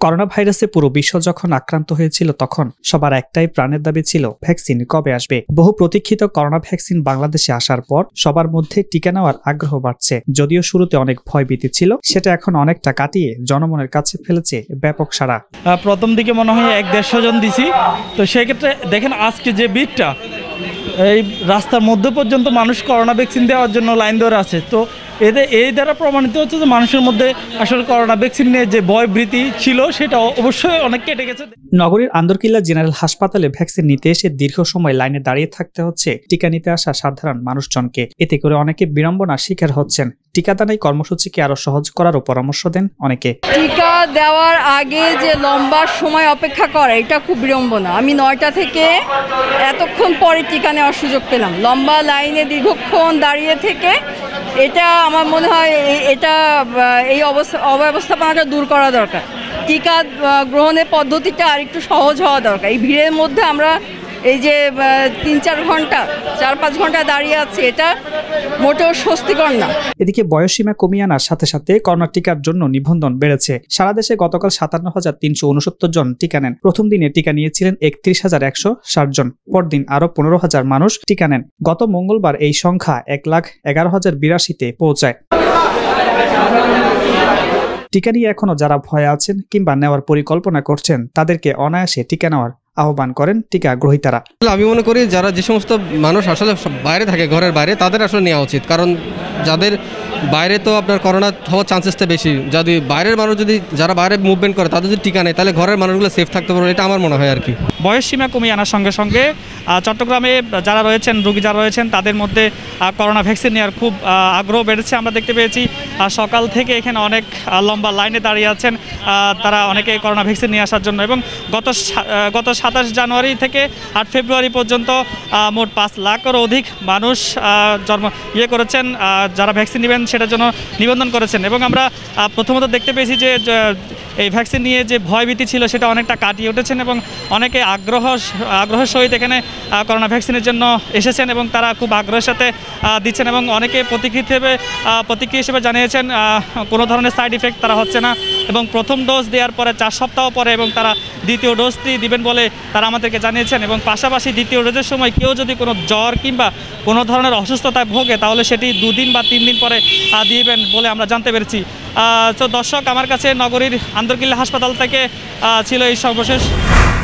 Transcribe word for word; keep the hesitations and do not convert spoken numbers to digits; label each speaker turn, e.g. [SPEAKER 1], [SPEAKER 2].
[SPEAKER 1] Corona ভাইরাসে পুরো বিশ্ব যখন আক্রান্ত হয়েছিল তখন সবার একটাই প্রাণের দাবি ছিল ভ্যাকসিন কবে আসবে। বহু প্রতীক্ষিত করোনা ভ্যাকসিন বাংলাদেশে আসার পর সবার মধ্যে টিকা নেওয়ার আগ্রহ বাড়ছে। যদিও শুরুতে অনেক ভয়ভীতি ছিল, সেটা এখন অনেকটা কাটিয়ে জনমনের কাছে ফেলেছে ব্যাপক সাড়া।
[SPEAKER 2] প্রথম দিকে মনে হয় এক দেড়শো জন দিছি, তো সেক্ষেত্রে দেখেন আজকে যে ভিড়টা, এই রাস্তার মধ্যে পর্যন্ত মানুষ করোনা ভ্যাকসিন দেওয়ার জন্য লাইন ধরে আছে। তো এতে এই দ্বারা প্রমাণিত হচ্ছে যে মানুষের মধ্যে আসলে করোনা ভ্যাকসিন নিয়ে যে ভয় ভীতি ছিল সেটা অবশ্যই অনেক কেটে গেছে।
[SPEAKER 1] নগরীর আন্দরকিল্লা জেনারেল হাসপাতালে ভ্যাকসিন নিতে এসে দীর্ঘ সময় লাইনে দাঁড়িয়ে থাকতে হচ্ছে টিকা নিতে আসা সাধারণ মানুষজনকে। এতে করে অনেকে বিড়ম্বনার শিকার হচ্ছেন। টিকাদান কর্মসূচিকে আরো সহজ করারও পরামর্শ দেন অনেকে।
[SPEAKER 3] টিকা দেওয়ার আগে যে লম্বা সময় অপেক্ষা করা, এটা খুব বিড়ম্বনা। আমি নয়টা থেকে এতক্ষণ পরে টিকা নেওয়ার সুযোগ পেলাম। লম্বা লাইনে দীর্ঘক্ষণ দাঁড়িয়ে থেকে এটা আমার মনে হয় এটা এই অবস্থা অব্যবস্থাপনাটা দূর করা দরকার। টিকা গ্রহণের পদ্ধতিটা আর একটু সহজ হওয়া দরকার। এই ভিড়ের মধ্যে আমরা এই যে তিন চার ঘন্টা চার পাঁচ ঘন্টা দাঁড়িয়ে আছে, এটা মোটেও স্বস্তিকর না।
[SPEAKER 1] এদিকে বয়সসীমা কমিয়ে আনার সাথে সাথে করোনা টিকার জন্য নিবন্ধন বেড়েছে। সারা দেশে গতকাল সাতান্ন হাজার তিনশো উনসত্তর জন টিকা নেন। প্রথম দিনে টিকা নিয়েছিলেন একত্রিশ হাজার একশো ষাট জন। পরদিন আরো পনেরো হাজার মানুষ টিকা নেন। গত মঙ্গলবার এই সংখ্যা এক লাখ এগারো হাজার বিরাশিতে পৌঁছায়। টিকা নিয়ে এখনো যারা ভয়ে আছেন কিংবা নেওয়ার পরিকল্পনা করছেন তাদেরকে অনায়াসে টিকা নেওয়ার আহ্বান করেন টিকা গ্রহীতারা।
[SPEAKER 4] আমি মনে করি যারা যে সমস্ত মানুষ আসলে বাইরে থাকে, ঘরের বাইরে, তাদের আসলে নেওয়া উচিত। কারণ যাদের বাইরে তো আপনার করোনা হওয়ার চান্সেসটা বেশি। যদি বাইরের মানুষ যদি যারা বাইরে মুভমেন্ট করে তাদের যদি টিকা নেয় তাহলে ঘরের মানুষগুলো সেফ থাকতে পারবে, এটা আমার মনে হয় আর কি।
[SPEAKER 2] বয়স সীমা কমিয়ে আনার সঙ্গে সঙ্গে চট্টগ্রামে যারা রয়েছেন, রোগী যারা রয়েছেন, তাদের মধ্যে করোনা ভ্যাকসিন নেওয়ার খুব আগ্রহ বেড়েছে। আমরা দেখতে পেয়েছি সকাল থেকে এখানে অনেক লম্বা লাইনে দাঁড়িয়ে আছেন তারা, অনেকে করোনা ভ্যাকসিন নিয়ে আসার জন্য। এবং গত গত সাতাশ জানুয়ারি থেকে আট ফেব্রুয়ারি পর্যন্ত মোট পাঁচ লাখেরও অধিক মানুষ জন্ম ইয়ে করেছেন, যারা ভ্যাকসিন নেবেন সেটার জন্য নিবন্ধন করেছেন। এবং আমরা প্রথমত দেখতে পেয়েছি যে এই ভ্যাকসিন নিয়ে যে ভয়ভীতি ছিল সেটা অনেকটা কাটিয়ে উঠেছেন এবং অনেকে আগ্রহ আগ্রহের সহিত এখানে করোনা ভ্যাকসিনের জন্য এসেছেন এবং তারা খুব আগ্রহের সাথে দিচ্ছেন। এবং অনেকে প্রতিক্রিয়া হিসেবে প্রতিক্রিয়া হিসেবে জানিয়েছেন কোনো ধরনের সাইড ইফেক্ট তারা হচ্ছে না এবং প্রথম ডোজ দেওয়ার পরে চার সপ্তাহ পরে এবং তারা দ্বিতীয় ডোজটি দিবেন বলে তারা আমাদেরকে জানিয়েছেন। এবং পাশাপাশি দ্বিতীয় ডোজের সময় কেউ যদি কোনো জ্বর কিংবা কোনো ধরনের অসুস্থতায় ভোগে তাহলে সেটি দুদিন বা তিন দিন পরে দিবেন বলে আমরা জানতে পেরেছি। তো দর্শক, আমার কাছে নগরীর আন্দরকিল্লা হাসপাতাল থেকে ছিল এই সর্বশেষ।